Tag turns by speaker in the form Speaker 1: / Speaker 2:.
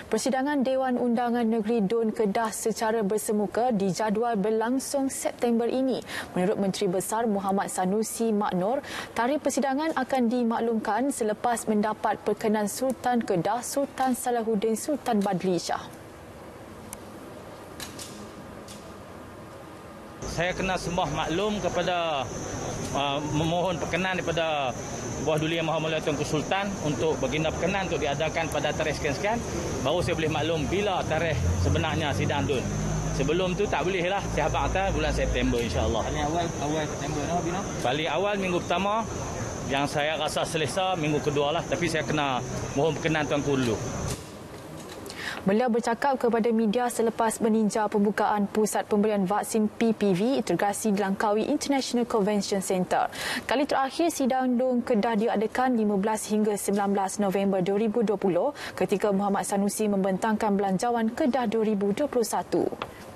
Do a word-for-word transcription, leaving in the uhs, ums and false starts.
Speaker 1: Persidangan Dewan Undangan Negeri Dun Kedah secara bersemuka dijadual berlangsung September ini. Menurut Menteri Besar Muhammad Sanusi Maknor, tarikh persidangan akan dimaklumkan selepas mendapat perkenan Sultan Kedah Sultan Salahuddin Sultan Badli Shah.
Speaker 2: Saya kena sembah maklum kepada uh, memohon perkenan daripada Buah Duli Yang Maha Mulia Tuanku Sultan untuk baginda perkenan untuk diadakan pada tarikh sekian-sekian, baru saya boleh maklum bila tarikh sebenarnya sidang Dun. Sebelum tu tak boleh lah. Saya abang kata bulan September insya-Allah.
Speaker 3: Paling awal awal September no Bino.
Speaker 2: Paling awal minggu pertama, yang saya rasa selesa minggu kedua lah, tapi saya kena mohon perkenan tuanku dulu.
Speaker 1: Beliau bercakap kepada media selepas meninjau pembukaan Pusat Pemberian Vaksin P P V Integrasi di Langkawi International Convention Centre. Kali terakhir sidang Dun Kedah diadakan lima belas hingga sembilan belas November dua ribu dua puluh ketika Muhammad Sanusi membentangkan belanjawan Kedah dua ribu dua puluh satu.